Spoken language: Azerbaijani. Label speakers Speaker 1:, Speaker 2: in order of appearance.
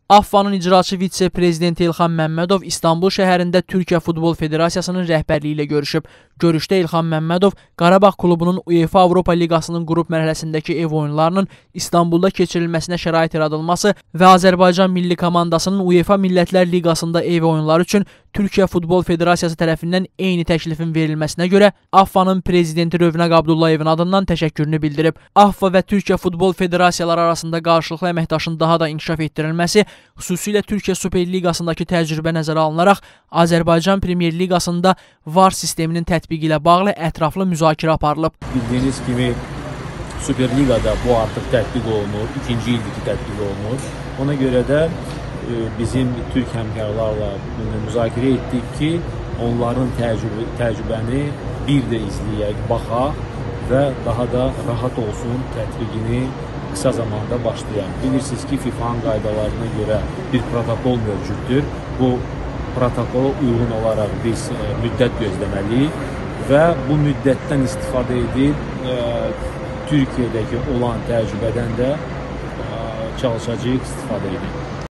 Speaker 1: AFFA-nın icraçı vitse-prezidenti İlham Məmmədov İstanbul şəhərində Türkiyə Futbol Federasiyasının rəhbərliyi ilə görüşüb. Görüşdə İlham Məmmədov Qarabağ klubunun UEFA Avropa Liqasının qrup mərhələsindəki ev oyunlarının İstanbulda keçirilməsinə şərait yaradılması və Azərbaycan milli komandasının UEFA Millətlər Liqasında ev oyunları üçün Türkiyə Futbol Federasiyası tərəfindən eyni təklifin verilməsinə görə AFFA-nın prezidenti Rövnəq Abdullayevin adından təşəkkürünü bildirib. AFFA və Türkiyə Futbol Federasiyaları arasında qarşılıqlı əməkdaşlığın daha da inkişaf etdirilməsi, xüsusilə Türkiyə Super Liqasındakı təcrübə nəzərə alınaraq Azərbaycan Premyer Liqasında VAR sisteminin tətbiqi ilə bağlı ətraflı müzakirə aparılıb.
Speaker 2: Bildiyiniz kimi Super Liqada bu artıq tətbiq olunur, ikinci ildir ki tətbiq olunur. Ona görə də bizim Türk həmkarlarla bunu müzakirə etdik ki, onların təcrübəni bir də izləyək, baxaq və daha da rahat olsun tətbiqini qısa zamanda başlayaq. Bilirsiniz ki, FIFA'nın qaydalarına görə bir protokol mövcuddur. Bu protokola uyğun olaraq biz müddət gözləməliyik və bu müddətdən istifadə edib Türkiyədəki olan təcrübədən də çalışacağıq istifadə edib.